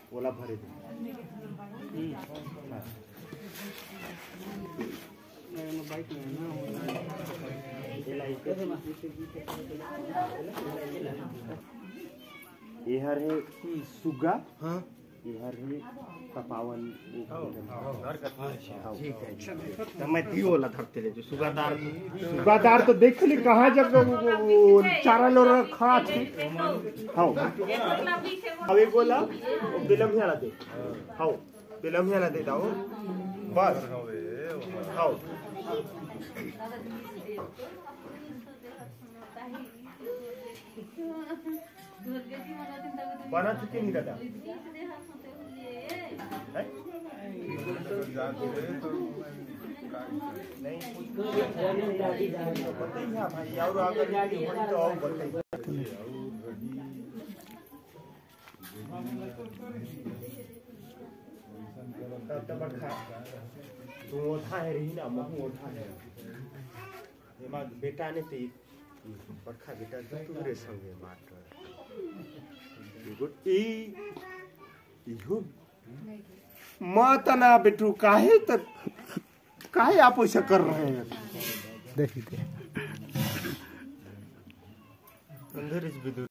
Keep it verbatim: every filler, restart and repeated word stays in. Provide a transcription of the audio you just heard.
ओला भरे दे बाइक में इहर है सुगा। हाँ इहर है पपावन ठीक है तो मैं दियो वाला धरते ले जो सुगादार सुगादार तो देख ली कहाँ जब चारा लो रखा थी। हाँ अभी बोला बिलम ही दे। हाँ बिलम ही दे दाओ बस। हाँ बना चुके नहीं दादा नहीं बताइए भाई और अगर तो और बताइए तब तब खा तू ओठा है रही ना महू ओठा है ये मां बेटा ने ते बड़खा बेटा तुरे संगे बात गुड ई इहो मातना बेटू काहे त काहे आप ऐसा कर रहे हैं देखिए अंदर इस